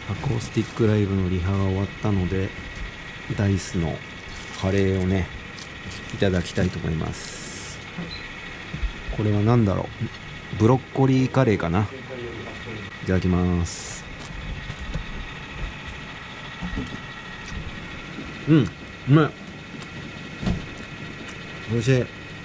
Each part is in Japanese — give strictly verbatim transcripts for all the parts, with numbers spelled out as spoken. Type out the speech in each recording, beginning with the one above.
アコースティックライブのリハが終わったので、ダイスのカレーをねいただきたいと思います。これは何だろう、ブロッコリーカレーかな。いただきます。うん、うまい。おいしい。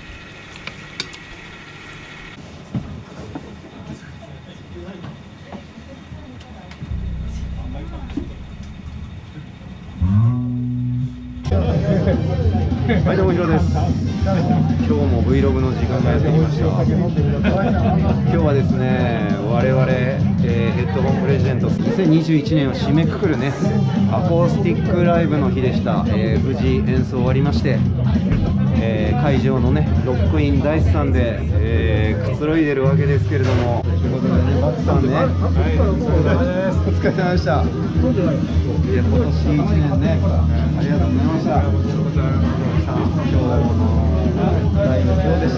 はい、どうもヒロです。今日も Vlog の時間がやってきました。今日はですね、我々、えー、ヘッドホンプレゼントにせんにじゅういちねんを締めくくるね、アコースティックライブの日でした。えー、無事演奏終わりまして、えー、会場のねロックインダイスさんで、えー、くつろいでるわけですけれども、ということでね、バツさんね、はい、お疲れ様でした。いや、今年いちねんね、ありがとうございました。今日のライブどうでした？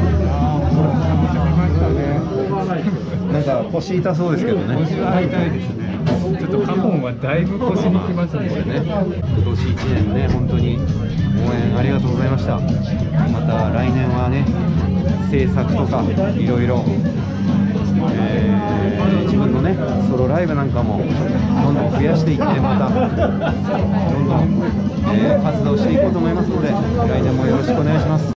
なんか腰痛そうですけどね。 腰は痛いですね。ちょっとカモンはだいぶ腰にきますね。 ね、今年いちねんね、本当に応援ありがとうございました。また来年はね、制作とかいろいろ、えー、自分のねソロライブなんかもどんどん増やしていって、またどんどん、えー、活動していこうと思いますので、来年もよろしくお願いします。